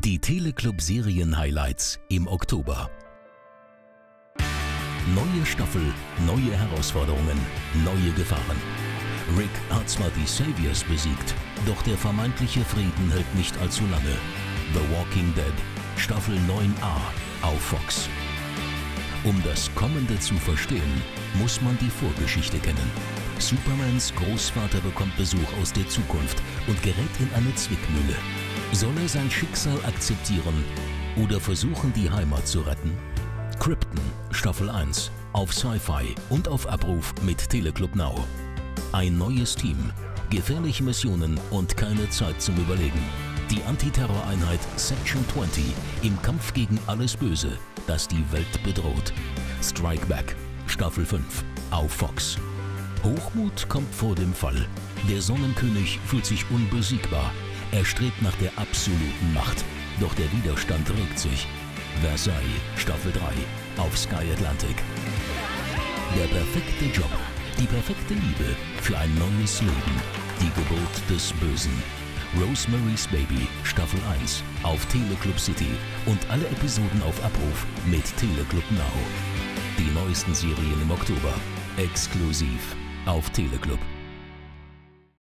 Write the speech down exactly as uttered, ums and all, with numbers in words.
Die Teleclub-Serien-Highlights im Oktober. Neue Staffel, neue Herausforderungen, neue Gefahren. Rick hat zwar die Saviors besiegt, doch der vermeintliche Frieden hält nicht allzu lange. The Walking Dead, Staffel neun a auf Fox. Um das Kommende zu verstehen, muss man die Vorgeschichte kennen. Supermans Großvater bekommt Besuch aus der Zukunft und gerät in eine Zwickmühle. Soll er sein Schicksal akzeptieren oder versuchen, die Heimat zu retten? Krypton, Staffel eins, auf Sci-Fi und auf Abruf mit Teleclub Now. Ein neues Team, gefährliche Missionen und keine Zeit zum Überlegen. Die Antiterroreinheit Section zwanzig im Kampf gegen alles Böse, das die Welt bedroht. Strike Back, Staffel fünf, auf Fox. Hochmut kommt vor dem Fall. Der Sonnenkönig fühlt sich unbesiegbar. Er strebt nach der absoluten Macht. Doch der Widerstand regt sich. Versailles, Staffel drei, auf Sky Atlantic. Der perfekte Job, die perfekte Liebe für ein neues Leben. Die Geburt des Bösen. Rosemary's Baby, Staffel eins, auf Teleclub City und alle Episoden auf Abruf mit Teleclub Now. Die neuesten Serien im Oktober, exklusiv auf Teleclub.